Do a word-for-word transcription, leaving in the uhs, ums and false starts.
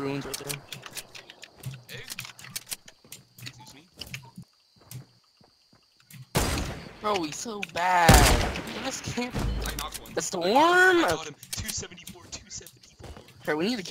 ruins right there. Hey. Excuse me. Bro, he's so bad. This can't. I knocked one. The storm. I got him. I got him. two seventy-four, two seventy-four. Okay, we need to.